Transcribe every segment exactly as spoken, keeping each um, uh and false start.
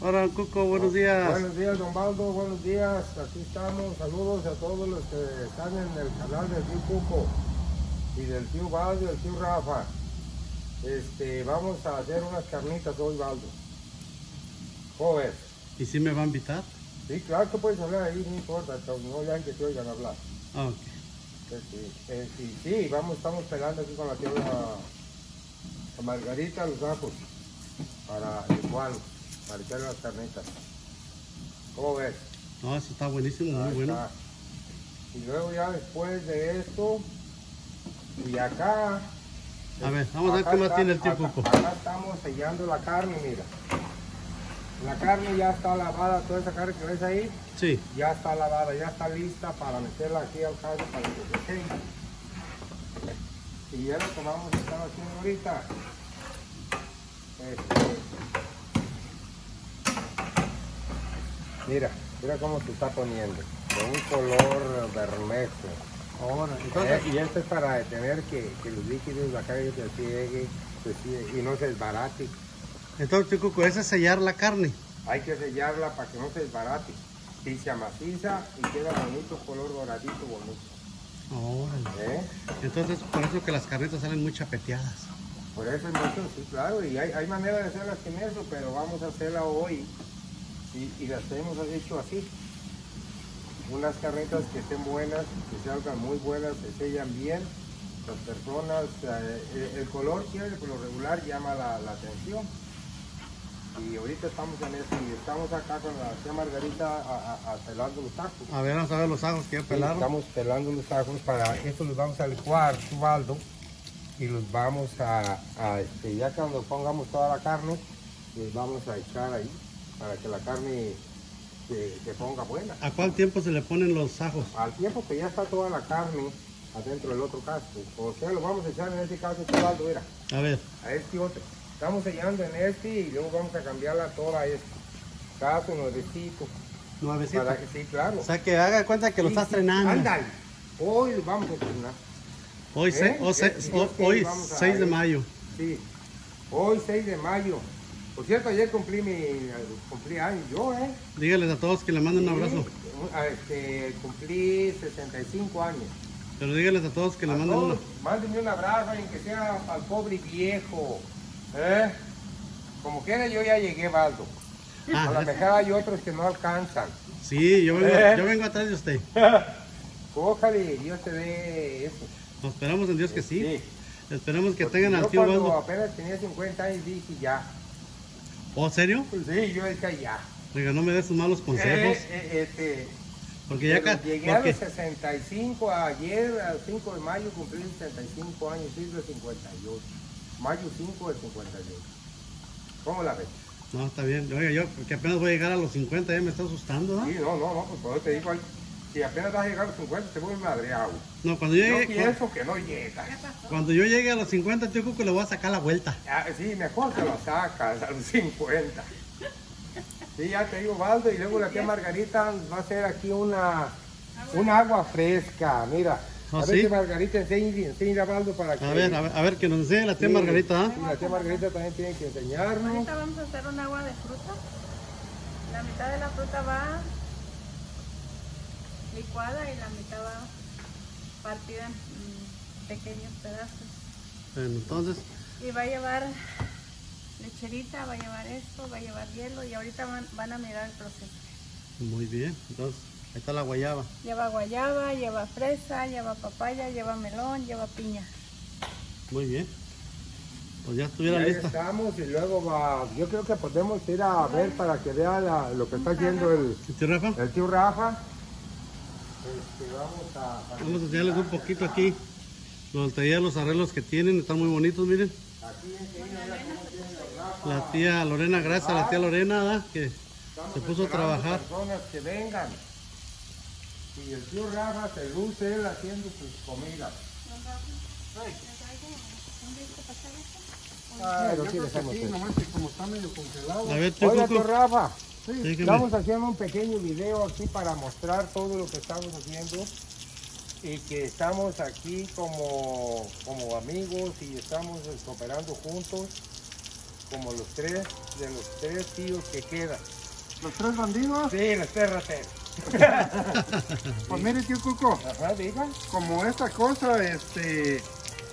Hola, Cuco, buenos días. Buenos días, don Baldo, buenos días. Aquí estamos. Saludos a todos los que están en el canal del tío Cuco y del tío Baldo y del tío Rafa. Este, vamos a hacer unas carnitas hoy, Baldo. ¿Cómo ves? ¿Y si me va a invitar? Sí, claro que puedes hablar ahí, no importa, no ya que te oigan hablar. Ah, ok. Sí, eh, sí, sí, vamos, estamos pelando aquí con la tía a, a Margarita los ajos para igual, para echarle las carnitas. ¿Cómo ves? No, eso está buenísimo, muy Ahí bueno. está. Y luego ya después de esto, y acá... A ver, vamos a ver acá qué más está, tiene el tío acá, Cuco. acá estamos sellando la carne, mira. La carne ya está lavada, toda esa carne que ves ahí, Sí. ya está lavada, ya está lista para meterla aquí al caldo para que se selle. Y ya lo que vamos a estar haciendo ahorita. Este, mira, mira cómo se está poniendo, de un color bermejo. Ahora, Eh, y esto es para detener que, que los líquidos de la carne se ciegue, se ciegue y no se desbarate. entonces, tío Cuco, ese es sellar la carne. Hay que sellarla para que no se desbarate. Y se amaciza y queda bonito, color doradito, bonito. Ahora. ¿Eh? Entonces, por eso que las carnitas salen muy chapeteadas. Por eso es mucho, sí, claro, y hay, hay manera de hacerlas sin eso, pero vamos a hacerla hoy y, y las hemos hecho así. Unas carnitas que estén buenas, que salgan muy buenas, se sellan bien. Las personas, eh, el color siempre por lo regular llama la, la atención. Y ahorita estamos en eso y estamos acá con la tía Margarita a, a, a pelando los ajos. A ver, vamos a ver los ajos que ya Sí, pelaron. estamos pelando los ajos para esto los vamos a licuar, su baldo, y los vamos a, a este, ya cuando pongamos toda la carne, les vamos a echar ahí para que la carne se, se ponga buena. ¿A cuál tiempo se le ponen los ajos? Al tiempo que ya está toda la carne adentro del otro casco, o sea, lo vamos a echar en este caso, su baldo, mira, A ver. a este otro. Estamos sellando en este y luego vamos a cambiarla toda a este. Caso nuevecito. Nuevecito. Para que, sí, claro. O sea, que haga cuenta que lo Sí, está sí, estrenando. Ándale. Hoy lo vamos a estrenar. Hoy, ¿Eh? se- o se- Eh, o- sí, hoy vamos a- seis de mayo. Sí. Hoy seis de mayo. Por cierto, ayer cumplí mi cumplí años yo, ¿eh? Dígales a todos que le manden un Sí, abrazo. Este, cumplí sesenta y cinco años. Pero dígales a todos que le A manden todos, un... mándenme un abrazo, aunque sea al pobre viejo. ¿Eh? Como quiera, yo ya llegué, Baldo. Ah, A lo es- mejor hay otros que no alcanzan. Sí, yo vengo, ¿Eh? yo vengo atrás de usted. Ojalá y Dios te dé eso. Nos esperamos en Dios que sí. Sí. Esperemos que Porque tengan al yo tío cuando Baldo. apenas tenía cincuenta años dije ya. ¿Oh, serio? Pues sí, yo decía ya. Oiga, no me des sus malos consejos. Eh, eh, este, Porque ya pero acá... llegué a Porque, los sesenta y cinco, ayer, al cinco de mayo, cumplí sesenta y cinco años, sí, de cincuenta y ocho. Mayo cinco del cincuenta y ocho. ¿Cómo la ves? no, está bien. Oiga, yo que apenas voy a llegar a los cincuenta ya me está asustando, ¿no? Sí, no, no, no, pues por eso te digo, si apenas vas a llegar a los cincuenta, te vuelves madreado. No, cuando yo Yo llegue... pienso que no llegas. Cuando yo llegue a los cincuenta, tío Cuco, le voy a sacar la vuelta. Ah, sí, mejor te lo sacas a los cincuenta. Sí, ya te digo, Baldo, y luego la tía Margarita va a hacer aquí una, una agua fresca, mira. ¿Ah, a ver sí? si Margarita enseña, enseña a Baldo para que... A ver, a ver, a ver, que nos enseñe la tía Sí, Margarita, ¿ah? sí, la tía Margarita también tiene que enseñarnos. Ahorita vamos a hacer un agua de fruta. La mitad de la fruta va licuada y la mitad va partida en mm, pequeños pedazos. Bueno, entonces, Y va a llevar lecherita, va a llevar esto, va a llevar hielo y ahorita van, van a mirar el proceso. muy bien. Entonces, ahí está la guayaba. Lleva guayaba, lleva fresa, lleva papaya, lleva melón, lleva piña. Muy bien. Pues ya Y estuviera ahí lista. estamos y luego va, yo creo que podemos ir a ver para que vea la- lo que está haciendo el, ¿Tío Rafa? el tío Rafa. Este, vamos a... Vamos a enseñarles un poquito aquí. Los talleres, los arreglos que tienen, están muy bonitos, miren. Aquí enseña ya cómo tiene el Rafa. La tía Lorena, gracias a la tía Lorena, ¿verdad? Que Estamos se puso a esperando trabajar. personas que vengan. Y el tío Rafa se luce él haciendo sus comidas. Ah, pero sí dejamos eso. nomás que como está medio congelado. A ver, tío Oiga, tío Cuco. Rafa, Dígame. estamos haciendo un pequeño video aquí para mostrar todo lo que estamos haciendo y que estamos aquí como, como amigos y estamos eh, cooperando juntos como los tres, de los tres tíos que quedan. ¿Los tres bandidos? Sí, los tres rateros. Pues mire, tío Cuco, Ajá, diga. como esta cosa, este...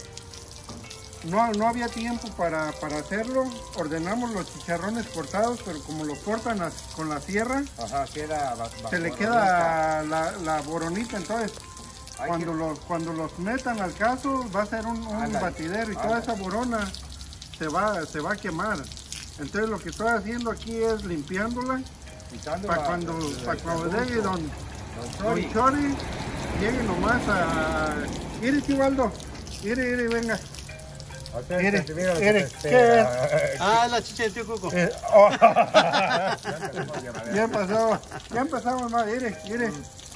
No, no había tiempo para, para hacerlo. Ordenamos los chicharrones cortados, pero como los cortan as- con la sierra, Ajá, queda... ba- se le ba- queda la, la boronita. Entonces, Hay cuando que- los, cuando los metan al caso, va a ser un, un Ándale, batidero y toda ándale. esa borona se va, se va a quemar. Entonces, lo que estoy haciendo aquí es limpiándola quitando para la- cuando, la- pa' el cuando serrucho. llegue don, Don don Chori. Chori, llegue nomás a... Mire, tío Waldo, mire, mire, venga. O sea, Mire, que mira lo que mire, te espera. Ah, es la chicha de tío Cuco. Eh, oh. Ya empezamos a llevar. Ya empezamos, ya empezamos, no, mire, mire.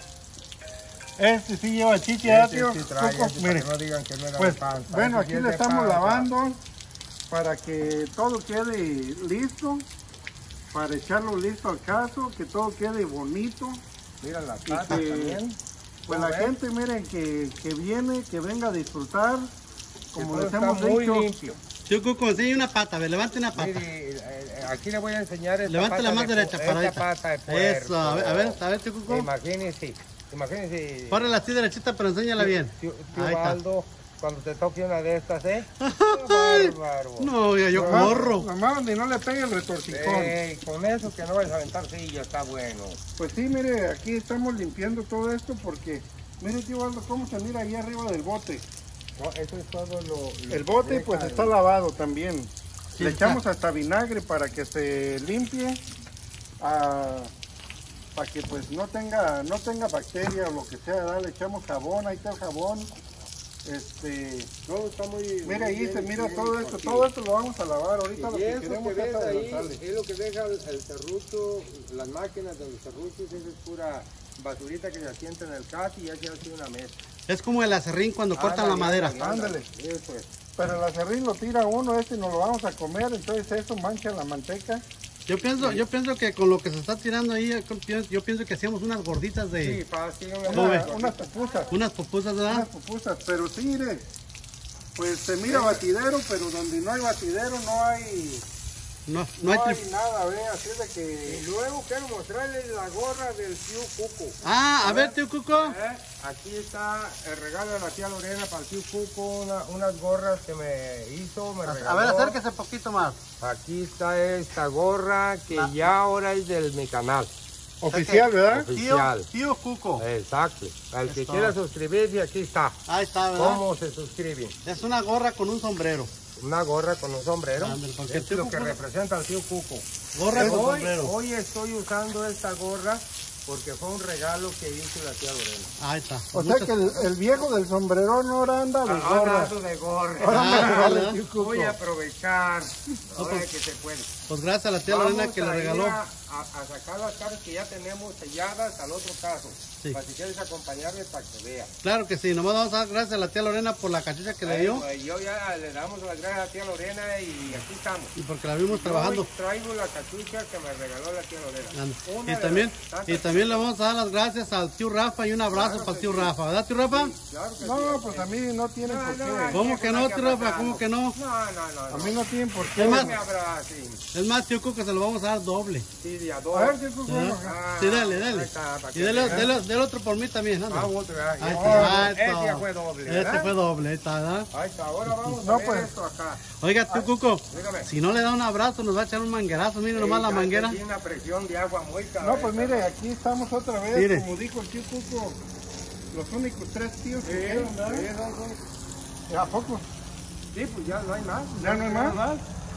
Este sí lleva chicha, Este tío. sí trae, Cuco, este para mire. que no digan que no era Pues, de panza. bueno, Este sí aquí es le de estamos panza. lavando para que todo quede listo, para echarlo listo al caso, que todo quede bonito. Mira las Y patas que- también. Pues ¿Cómo la ves? gente, miren, que, que viene, que venga a disfrutar, como Que todo les está hemos muy dicho. limpio. Tío Cuco, enseña una pata, a ver, levante una pata. Mire, eh, eh, aquí le voy a enseñar esta Levante la pata más de derecha, pu- para esta pata de puerco. Eso, a ver, a ver, a ver, tío Cuco. Imagínese, imagínese. Párrela así derechita, pero enséñala bien. Tío, tío Ahí está. Waldo, cuando te toque una de estas, ¿eh? Ay, Bárbaro. no, ya yo Nomás- corro. Nomás donde no le pegue el retorcijón. Ey, con eso que no vas a aventar, sí, ya está bueno. Pues sí, mire, aquí estamos limpiando todo esto porque, mire, tío Waldo, cómo se mira ahí arriba del bote. No, eso es todo lo... lo El bote que pues deja está el- lavado también. Sí, Le está. echamos hasta vinagre para que se limpie, ah, para que pues no tenga, no tenga bacteria o lo que sea, ¿verdad? Le echamos jabón, ahí está el jabón. Este, Todo está muy... mira muy ahí, bien, se mira bien todo esto, aquí. todo esto lo vamos a lavar. Ahorita lo Y que eso que queremos ves es ahí adelantarle. es lo que deja el, el serrucho, las máquinas de los serruchos, esa es pura basurita que se asienta en el caso y ya se hace una mesa. Es como el acerrín cuando cortan la Ándale, madera. ándale, Ándale. Eso es. Pero el acerrín lo tira uno, este nos lo vamos a comer, entonces eso mancha la manteca. Yo pienso, yo pienso que con lo que se está tirando ahí, yo pienso- yo pienso que hacíamos unas gorditas Sí, de fácil. ¿Cómo ve? Una, unas pupusas. unas pupusas, Unas ¿verdad? pupusas, pero sí, mire, pues se mira batidero, pero donde no hay batidero no hay, No, no no hay hay tri- nada, ve, así es de Y que... luego quiero mostrarles la gorra del tío Cuco. Ah, a ver, tío Cuco. ¿Eh? Aquí está el regalo de la tía Lorena para el tío Cuco, una- unas gorras que me hizo, me regaló. A ver, acérquese poquito más. Aquí está esta gorra que ya ahora es de mi canal. Oficial, ¿verdad? Tío, Oficial. tío Cuco. Exacto. El que Es quiera todo. suscribirse, aquí está. Ahí está, ¿verdad? ¿Cómo se suscriben? Es una gorra con un sombrero. Una gorra con un sombrero. Ándale, porque Es el tío lo que Cuco- representa al tío Cuco. Gorra con Hoy, sombrero. hoy estoy usando esta gorra porque fue un regalo que hizo la tía Lorena. Ahí está. O sea que el, el viejo del sombrerón ahora anda de gorra. Hablando de gorra. Ahora anda de Ah, gorra, ¿verdad? tío Cuco. Voy a aprovechar ahora pues, que se puede. Pues gracias a la tía Vamos Lorena que le a ir regaló. A, a- a sacar las cartas que ya tenemos selladas al otro caso. Sí. Para si quieres acompañarme para que vea. Claro que sí, nomás vamos a dar gracias a la tía Lorena por la cachucha que le Ay, dio pues, yo ya le damos las gracias a la tía Lorena y aquí estamos. y porque la vimos trabajando. Hoy traigo la cachucha que me regaló la tía Lorena. Anda. Una Y de también, las tantas y también le que- vamos a dar las gracias al tío Rafa y un abrazo Claro para el que tío sí. Rafa, ¿verdad tío Rafa? Claro que No, sí. pues a mí no tienen No, por no, qué. ¿Cómo hay que no, hay tío Rafa? abrazarnos. ¿Cómo que no? No, no, no. A no. mí no tienen por qué. Es No más, me abracen. Es más, tío Cuco, se lo vamos a dar doble. Sí, de a A dos. ver, tío Cuco. ¿verdad? Ah, Sí, dale, ahí dale. está, para Y que dele, vean. dele- del otro por mí también, Ah, anda. otro, ¿verdad? Ahí Oh, está, ahí ese está. ya fue doble, Este ¿verdad? fue doble, ahí está, ¿verdad? Ahí está, ahora vamos No, a ver pues. esto acá. Oiga, tío Cuco, Dígame. si no le da un abrazo, nos va a echar un manguerazo, mire nomás la Sí, ya manguera. Tiene una presión de agua muy No, cabeza. pues mire, aquí estamos otra vez, Mire. como dijo el tío Cuco, los únicos tres tíos Sí, que quedan, ¿verdad? sí, son- son- ¿A poco? sí, pues ya no hay más. ¿Ya no hay más?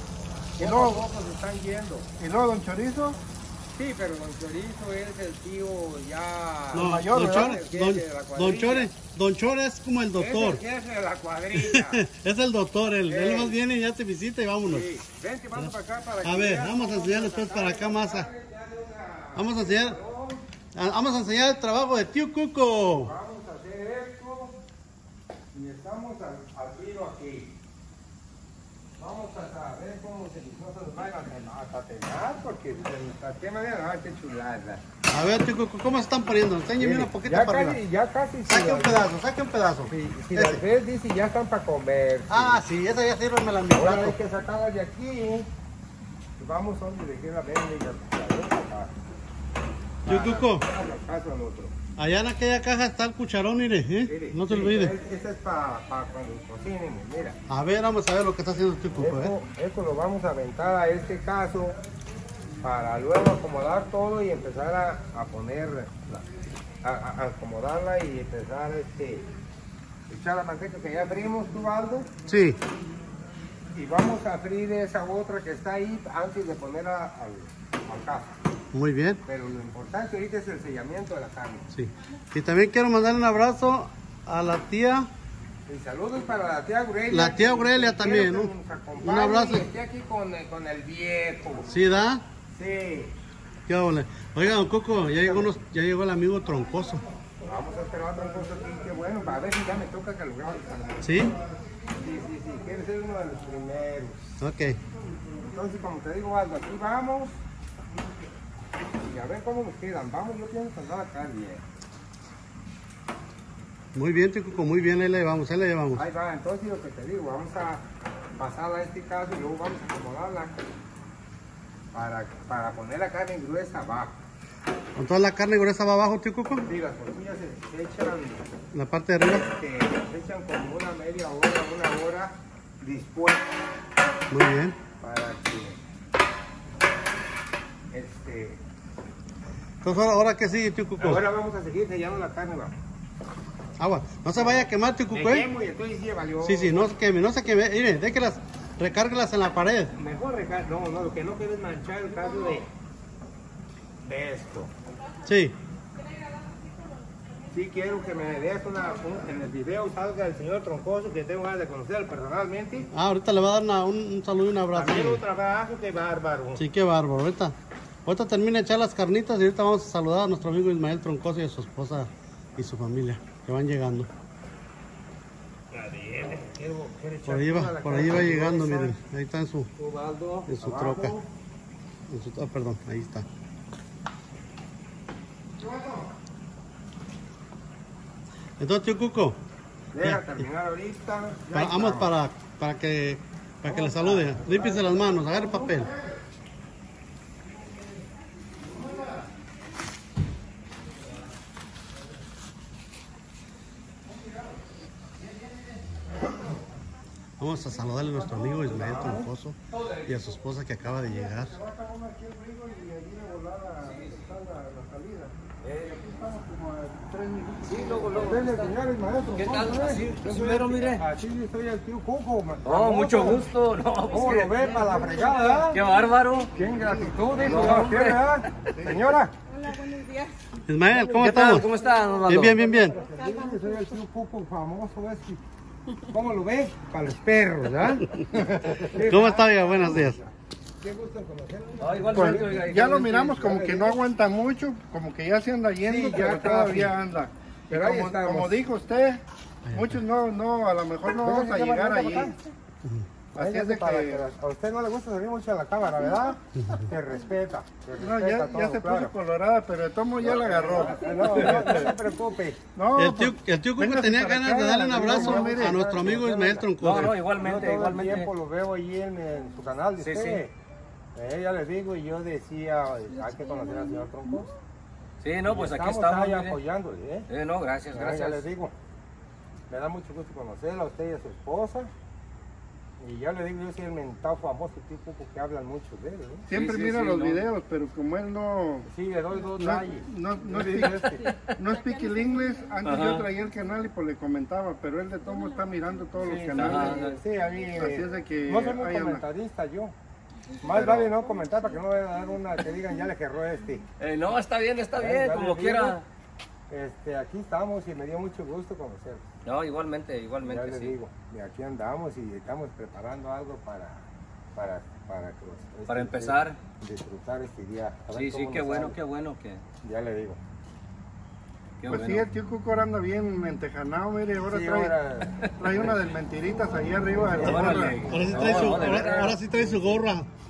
Y Poco luego, a poco se están yendo. y luego don Chorizo, Sí, pero Don Chorizo es el tío ya... No, mayor, don, ¿verdad? Chore, El jefe don, de la cuadrilla. don Chore, don Chore es como el Es doctor. el jefe de la cuadrilla. Es el doctor, él, él Ey. más viene y ya te visita y vámonos. Sí. Vente, vamos para acá para A que ver, veas vamos a cómo enseñar se después saca para acá el más. a- cadáver ya de una- Vamos a enseñar, a- vamos a enseñar el trabajo de tío Cuco. Vamos a hacer esto y estamos al, al tiro aquí. Vamos a ver cómo se no se nos vayan a tatear porque de qué manera, ah, qué chulada. A ver, tío Cuco, ¿cómo se están poniendo? Enséñame una poquito ya para casi, arriba. ya casi. Saque un pedazo, saque un pedazo. Si, si Ese. las ves, dice ya están para comer. Ah, sí, esa ya sirve, me la Ahora hay envió. que sacarlas de aquí vamos donde dejé la venda y la acá. Tío Cuco, Para la casa al otro. allá en aquella caja está el cucharón, mire, ¿eh? Mire, No se sí, olvide. es- Esta es para cuando cocinemos, mira. A ver, vamos a ver lo que está haciendo el tío Cuco, ¿eh? Esto, esto lo vamos a aventar a este caso para luego acomodar todo y empezar a, a poner, la- a, a- a acomodarla y empezar este, echar la manteca que ya frimos, tú, Aldo, Sí, y vamos a freír esa otra que está ahí antes de ponerla al, al caso. muy bien. Pero lo importante ahorita es el sellamiento de la carne. Sí. Y también quiero mandarle un abrazo a la tía. Y saludos para la tía Aurelia. La tía Aurelia que también, quiero ¿no? que nos acompañe Un abrazo. y esté aquí con, con el viejo. ¿Sí, da? Sí. ¿Qué ole? Oiga, don Coco, ya llegó, unos- ya llegó el amigo Troncoso. Vamos a esperar otra cosa aquí, qué bueno, para ver si ya me toca que lo haga. ¿Sí? Sí, sí, sí, quiere ser uno de los primeros. Ok. Entonces, como te digo, Aldo, aquí vamos. Y a ver cómo nos quedan. Vamos, yo pienso que andar acá bien. Muy bien, tío Cuco, muy bien, ahí la llevamos, ahí la llevamos. Ahí va, entonces lo que te digo, vamos a pasarla a este caso y luego vamos a acomodarla para, para poner la carne gruesa abajo. Con toda la carne gruesa va abajo, tío Cuco. Sí, las tortillas se, se echan, La parte de arriba. este, se echan como una media hora, una hora dispuestas Muy bien. para que este, Entonces, ahora, ahora qué sigue, tío Cuco. ahora vamos a seguir sellando la carne, va. Agua. No se vaya a quemar, tío Cuco, ¿eh? Dejemos y entonces sí valió. Sí, sí, no se queme, no se queme. Mire, déjelas, recárguelas en la pared. Mejor recar... No, no, lo que no quiero es manchar el caso de, de esto. Sí. Sí quiero que me des una, un- en el video salga el señor Troncoso, que tengo ganas de conocerlo personalmente. Ah, ahorita le va a dar una- un, un saludo y un abrazo. También un trabajo, que bárbaro. Sí, qué bárbaro. Ahorita, ahorita termina de echar las carnitas y ahorita vamos a saludar a nuestro amigo Ismael Troncoso y a su esposa y su familia que van llegando. Quiero- quiero Por echar ahí toda va, la por ahí carne va llegando, gruesa. miren. Ahí está en su, Ubaldo, en su abajo. troca. En su, ah, perdón, ahí está. Entonces, tío Cuco, Deja terminar ahorita. Ya para- vamos estamos. para, para que para que le salude. Límpiese las manos, agarre papel. Vamos a saludarle a nuestro amigo Ismael Troncoso y a su esposa que acaba de llegar. Dele, señores, maestro. ¿Qué tal? Así, así mero, mire. Así soy el tío Cuco. ma- Oh, famoso. mucho gusto. No, ¿Cómo pues lo ve para la fregada? qué bárbaro. ¿Qué ingratitud, hijo? No, ¿No hombre. quiere, verdad? Señora. Hola, buenos días. Ismael, ¿cómo ¿Qué tal? estamos? ¿Cómo está, don Osvaldo? Bien, bien, bien, bien. Yo soy el tío Cuco famoso este. ¿Cómo lo ve? Para los perros, ¿verdad? ¿Cómo está, oiga? Buenos días. Qué gusto en conocerlo. Ah, igualmente, Pues, oiga, ya lo igualmente. miramos como que no aguanta mucho, como que ya se anda yendo, Sí, ya pero casi. todavía anda. Pero Y ahí como, estamos. como dijo usted, muchos no, no, a lo mejor no vamos a llegar allí. Así es de Para que las- a usted no le gusta salir mucho a la cámara, ¿verdad? Se respeta. Se no, respeta ya, todo, ya se claro. puso colorada, pero de tomo ya la agarró. No, no, no se preocupe. No, El tío, pues, el tío Cuco véngase tenía para ganas acá, de darle un abrazo no, mire. a nuestro amigo Ismael No, Troncoso. no, Yo igualmente, todo el igualmente. tiempo lo veo allí en, en su canal de Sí, usted. Eh, ya les digo, y yo decía, hay que conocer al señor Troncoso. Sí, no, pues aquí estamos estamos. ahí mire. apoyándole, ¿eh? Eh, no, gracias, Ah, ya les gracias. digo, me da mucho gusto conocerla, a usted y a su esposa. Y ya le digo, yo soy el mentado famoso tío Cuco que hablan mucho de él, ¿no? siempre Sí, sí, mira sí, los no. videos, pero como él no, Sí, le doy dos no, rayes. no, no, Yo le speak, digo este. no speak el inglés, antes Ajá. yo traía el canal y pues le comentaba, pero él de todo está mirando todos los Sí, canales. Ajá. sí, a mí. Así es de que no soy muy ahí anda. comentarista yo. Más Pero- vale no comentar para que no vaya a dar una que digan ya le querró este. Eh, no, está bien, está Ya, bien, ya como les quiera. digo, Este, aquí estamos y me dio mucho gusto conocerlos. No, igualmente, Ya igualmente, les sí. digo, y aquí andamos y estamos preparando algo para, para, para, que los- este, Para empezar. disfrutar este día. A ver Sí, sí, cómo qué nos bueno, sale. qué bueno que. Ya le digo. Qué Pues sí, bueno. el tío Cuco ahora anda bien mentejanado, mire, ahora Sí, trae, ahora- trae una del mentiritas ahí arriba de la Órale. gorra. Ahora sí No, trae su, no, de ahora, veras. ahora sí trae su gorra.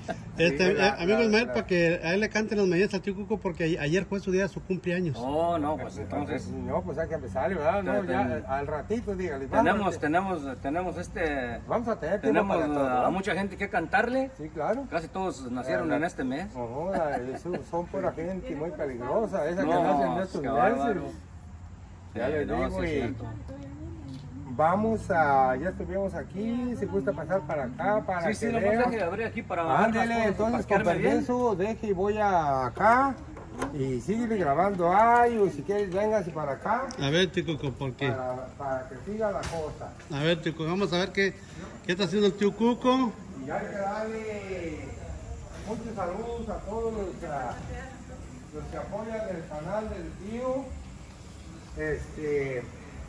Este, Sí, la- eh, amigo la- Ismael, la- para que a él le canten las mañanas al tío Cuco, porque a- ayer fue su día de su cumpleaños. Oh, no, pues entonces No, pues hay que empezar, ¿verdad? No, Ten- ya al ratito, dígale. vamos tenemos, a- tenemos, tenemos este, Vamos a tener tiempo tenemos para todo, a ¿verdad? mucha gente que cantarle. Sí, claro. Casi todos nacieron Eh, en este mes. No, la- son, son pura gente muy peligrosa, esa que No, nace en estos qué meses. bárbaro. Ya Sí, les no, digo, sí es y cierto. vamos a, ya estuvimos aquí, si gusta pasar para acá, para Sí, que sí, no vea. deje de abrir aquí para ver las Ándele, cosas, entonces con parquearme bien. permiso, deje y voy a acá y sigue grabando ahí, o si quieres véngase para acá, A ver, tío Cuco, ¿por qué? para, para que siga la cosa. A ver, tío Cuco, vamos a ver qué, qué está haciendo el tío Cuco. Y hay que darle muchos saludos a todos los que, los que apoyan el canal del tío. Este,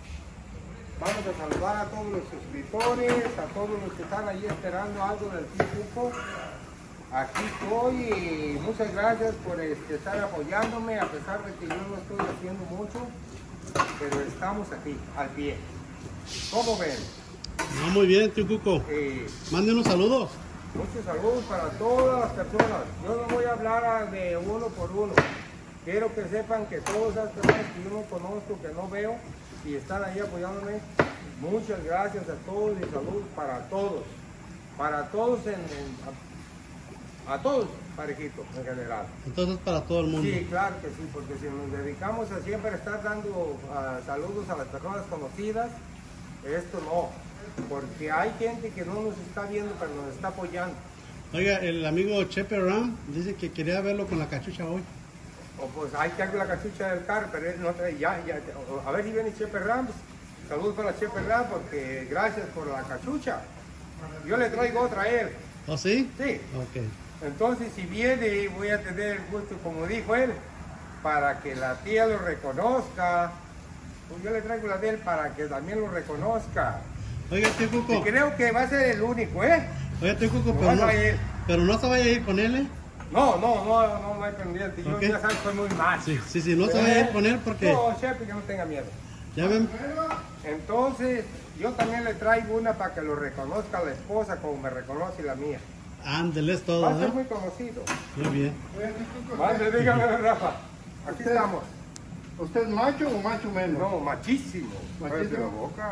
vamos a saludar a todos los suscriptores, a todos los que están ahí esperando algo del tío Cuco. Aquí estoy y muchas gracias por este, estar apoyándome, a pesar de que yo no estoy haciendo mucho, pero estamos aquí, al pie. ¿Cómo ven? No, muy bien, tío Cuco. Eh, Mande unos saludos. Muchos saludos para todas las personas. Yo no voy a hablar de uno por uno. Quiero que sepan que todas las personas que yo no conozco, que no veo y están ahí apoyándome, muchas gracias a todos y saludos para todos. Para todos, en, en- a, a todos, parejitos en general. Entonces, para todo el mundo. Sí, claro que sí, porque si nos dedicamos a siempre estar dando ah, saludos a las personas conocidas, esto no. Porque hay gente que no nos está viendo, pero nos está apoyando. Oiga, el amigo Chepe Ram dice que quería verlo con la cachucha hoy. O pues ahí tengo la cachucha del carro, pero él no trae, ya, ya, a ver si viene Chepe Rams. Saludos para Chepe Rams, porque gracias por la cachucha. Yo le traigo otra a él. ¿Oh, sí? Sí. Ok. Entonces, si viene, voy a tener el gusto, como dijo él, para que la tía lo reconozca. Pues yo le traigo la de él para que también lo reconozca. Oiga, tío Cuco. Y creo que va a ser el único, ¿eh? Oiga, tío Cuco, No pero vas no, a ir. pero no se vaya a ir con él, ¿eh? No, no, no, no, no hay pendiente. Yo Ok. ya sabes, soy muy mal. Sí, sí, sí, no se vaya a ir con él porque No, Chepe, que no tenga miedo. ya ven. Entonces, yo también le traigo una para que lo reconozca la esposa como me reconoce la mía. Ándele, es Va todo, a ser ¿no? muy conocido. Muy bien. Vale, dígame, Rafa. Aquí Usted- estamos. ¿Usted es macho o macho menos? No, machísimo. ¿Machísimo? Cállate la boca.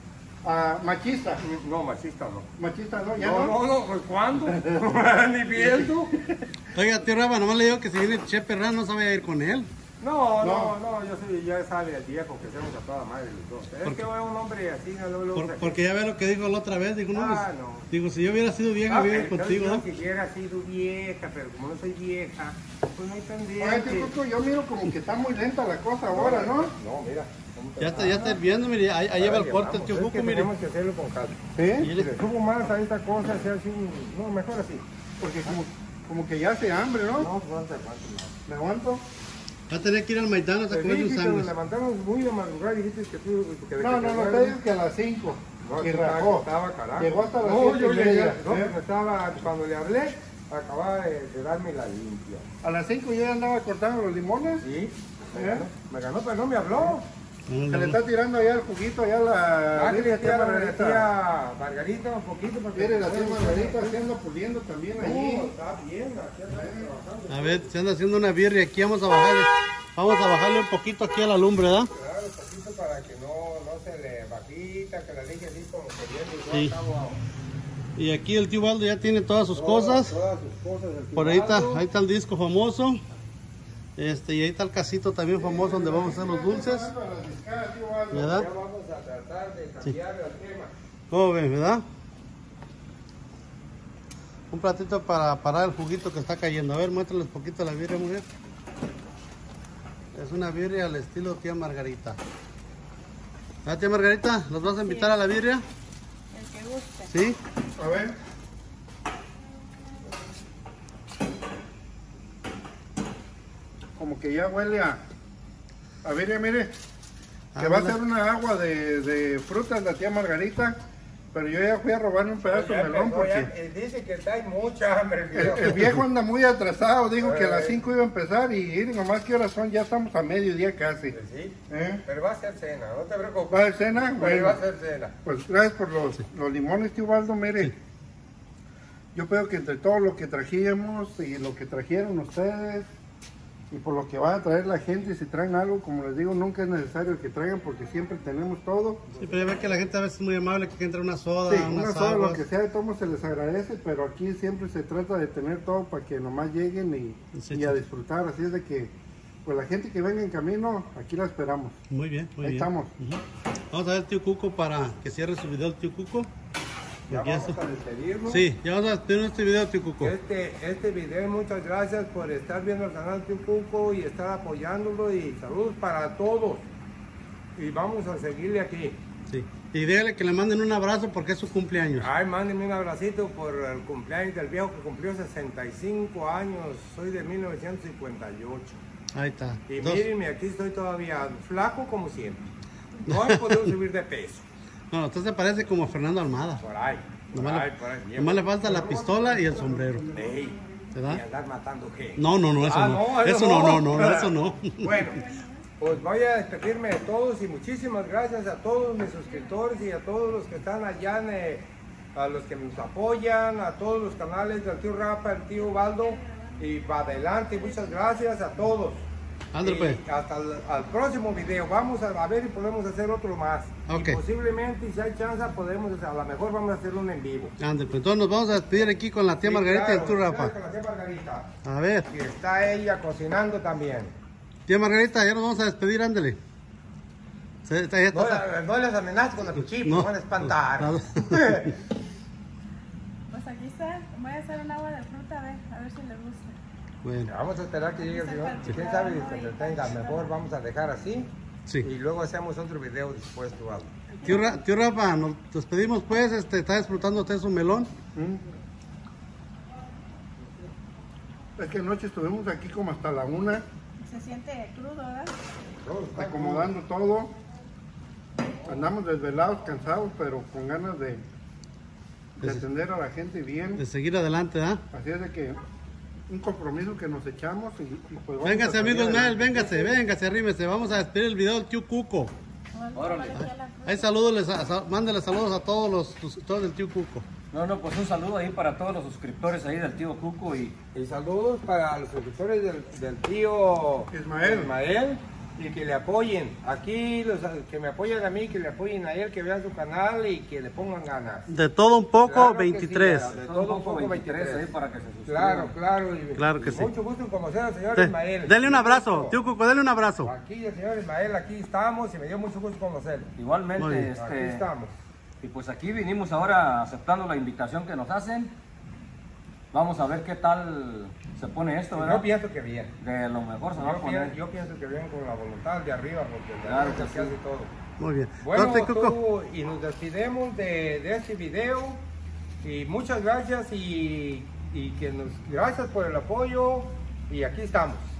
Ah, machista. No, machista no. Machista no, ya No, no. no, no, pues ¿cuándo? Ni viendo. Oiga, tío Rafa, nomás le digo que si viene Chepe Ram no se vaya a ir con él. No, No. no, no, yo soy, ya sabe el viejo que somos a toda madre los dos. Es ¿Por que qué? veo un hombre así, no lo Por- porque ya ve lo que dijo la otra vez. Digo, no, Ah, pues, no. digo, si yo hubiera sido vieja, Ah, hubiera ido pero contigo, yo ¿no? si hubiera sido vieja, pero como no soy vieja, pues no hay Oye, pendiente. tío Cuco, yo miro como que está muy lenta la cosa ahora, ¿no? No, mira. ¿cómo te Ya va? está, ya está hirviendo, mire, ahí, ahí lleva el Ahora corte el llevamos, tío es Cuco, que mire. tenemos que hacerlo con calma. ¿Sí? Si le subo más a esta cosa, se hace un... No, mejor así. Porque como, como que ya hace hambre, ¿no? No, no se aguanta más. ¿Me aguanto? Va a tener que ir al Maidana a Te comer dije un que nos sándwich. levantamos muy de madrugada y dijiste que tú... Que de No, que no, te no, te duermes. digo que a las cinco. No, Y tú estabas- rajó. estaba carajo. Llegó hasta las No, siete yo y le media, no, ¿eh? me estaba, cuando le hablé, acababa de, de darme la limpia. A las cinco ya andaba cortando los limones. Sí, me ¿Eh? ganó, me ganó, pero no me habló. No, Se no, le no. está tirando allá el juguito, allá la... Ah, que le tía, la Margarita. tía Margarita un poquito. Porque Mire, la tía Margarita haciendo puliendo también No, allí. está bien, aquí anda trabajando. A ver, se anda haciendo una birria aquí, vamos a bajarle. Vamos a bajarle un poquito aquí a la lumbre, ¿verdad? Claro, poquito para que no, no se le bajita, que la deje así como queriendo. Yo Sí. acabo Y aquí el tío Waldo ya tiene todas sus todas- cosas. Todas sus cosas. el Por ahí está, Tibaldo. ahí está el disco famoso. Este, y ahí está el casito también famoso donde vamos a hacer los dulces. ¿Verdad? Ya vamos a tratar de cambiar el tema. ¿Cómo ven, verdad? Un platito para parar el juguito que está cayendo. A ver, muéstrales un poquito la birria, mujer. Es una birria al estilo tía Margarita. ¿Ah, tía Margarita? ¿Los vas a invitar a la birria? El que guste. ¿Sí? A ver. Como que ya huele a... A ver, ya mire. Que Ah, va a mira. ser una agua de, de frutas la tía Margarita. Pero yo ya fui a robarme un pedazo de Ya melón empezó, ya, porque... eh, dice que está hay mucha hambre. el El, viejo. el viejo anda muy atrasado, dijo que a las Eh. cinco iba a empezar y ir nomás que horas son, ya estamos a mediodía casi. Sí, ¿Eh? pero va a ser cena, no te preocupes. ¿Va a haber cena? Pero Bueno, va a ser cena. pues gracias por los, los limones, tío Waldo, mire. yo creo que entre todo lo que trajimos y lo que trajeron ustedes y por lo que va a traer la gente, si traen algo, como les digo, nunca es necesario que traigan porque siempre tenemos todo. Sí, pero ya ve que la gente a veces es muy amable, que entra una soda, Sí, unas una soda, lo aguas. que sea de todo se les agradece, pero aquí siempre se trata de tener todo para que nomás lleguen y, Sí, y sí. a disfrutar. Así es de que, pues la gente que venga en camino, aquí la esperamos. Muy bien, muy Ahí bien. estamos. Ujú. Vamos a ver el tío Cuco para que cierre su video el tío Cuco. Ya Porque vamos eso- a despedirnos. Sí, ya vamos a despedir este video, tío Cuco. Este, este video, muchas gracias por estar viendo el canal Tío Cuco y estar apoyándolo y saludos para todos. Y vamos a seguirle aquí. Sí. Y dígale que le manden un abrazo porque es su cumpleaños. Ay, mándenme un abracito por el cumpleaños del viejo que cumplió sesenta y cinco años. Soy de mil novecientos cincuenta y ocho. Ahí está. Y Dos- mírenme, aquí estoy todavía flaco como siempre. No he podido subir de peso. No, usted se parece como a Fernando Almada. Por ahí. Por Nomás, ahí, le, por ahí. Bien. nomás le falta la pistola y el sombrero. Ey, ¿Verdad? y andar matando gente. No, no, no, eso Ah, no. Eso no, no, no, no, eso no. Bueno, pues voy a despedirme de todos y muchísimas gracias a todos mis suscriptores y a todos los que están allá, en, eh, a los que nos apoyan, a todos los canales del tío Rafa, el tío Baldo y para adelante. Muchas gracias a todos. Ándale, Y pues. hasta el al próximo video. Vamos a, a ver si podemos hacer otro más. Ok. Y posiblemente, si hay chance, podemos, a lo mejor vamos a hacer uno en vivo. Ándale, pues entonces nos vamos a despedir aquí con la tía Sí, Margarita y claro, el tío claro, Rafa. con la tía Margarita. A ver, Y está ella cocinando también. tía Margarita, ya nos vamos a despedir, ándale. Se- está- ya No, está- no les amenazas con el cuchillo, No. no van a espantar. No. Pues aquí está. Voy a hacer un agua de fruta, a ver, a ver si les gusta. Bueno, Vamos a esperar que llegue el señor. Quién sabe si se entretenga. Mejor vamos a dejar así. sí. Y luego hacemos otro video después, tú algo. Tío, Ra- tío Rafa, nos despedimos pues, este, está disfrutando usted su melón. ¿Mm? Es que anoche estuvimos aquí como hasta la una, Se siente crudo, ¿verdad? acomodando todo. Andamos desvelados, cansados, pero con ganas de, de atender a la gente bien. De seguir adelante, ¿ah? Así es de que un compromiso que nos echamos y, y pues vamos Véngase, a salir amigos, Mel, adelante. véngase, véngase, arrímese. Vamos a despedir el video del tío Cuco. Órale. Ahí saludos, mándale saludos a todos los suscriptores del tío Cuco. No, no, pues un saludo ahí para todos los suscriptores ahí del tío Cuco y Y saludos para los suscriptores del, del tío Ismael. Ismael y que le apoyen. Aquí los que me apoyan a mí, que le apoyen a él, que vean su canal y que le pongan ganas. De todo un poco, Claro que veintitrés. sí, de todo un poco veintitrés ahí para que se suscriban. Claro, claro. Y, Claro que y sí. Mucho gusto en conocer al señor De- Ismael. Dele un abrazo, tío Cuco, dele un abrazo. Aquí el señor Ismael, aquí estamos y me dio mucho gusto conocerlo. Muy Igualmente, bien. Aquí este, estamos. y pues aquí vinimos ahora aceptando la invitación que nos hacen. Vamos a ver qué tal se pone esto, ¿verdad? Yo pienso que bien. De lo mejor se va a Yo, poner. pienso, yo pienso que bien con la voluntad de arriba, porque el de Claro arriba es el que que sí. hace todo. Muy bien. Bueno, Entonces, Cuco, tú, y nos despedimos de, de este video y muchas gracias y, y que nos gracias por el apoyo y aquí estamos.